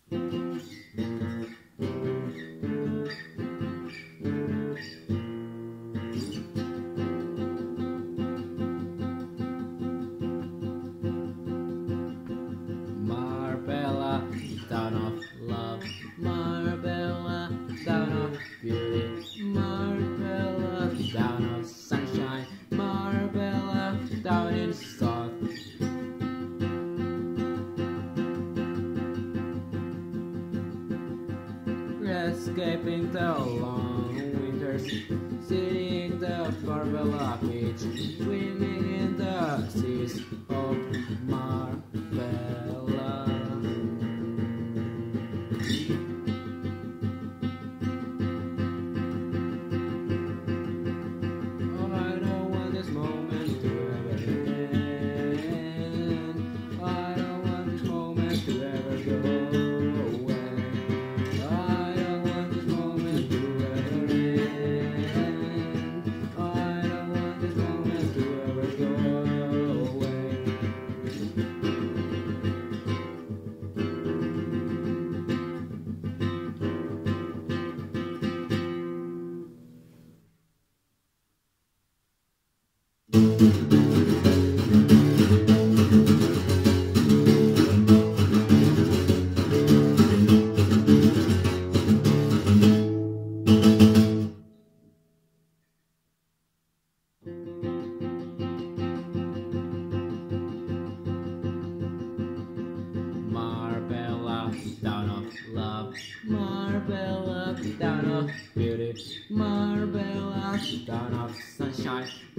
Marbella, town of love. Marbella, town of beauty. Marbella, town of sunshine. Marbella, down in south. Escaping the long winters, sitting the Marbella beach, swimming in the seas of Marbella. Oh, I don't want this moment to ever end. I don't want this moment to ever go away. I don't want this moment to ever end. I don't want this moment to ever go away. Marbella, town of love. Marbella, town of beauty. Marbella, town of sunshine.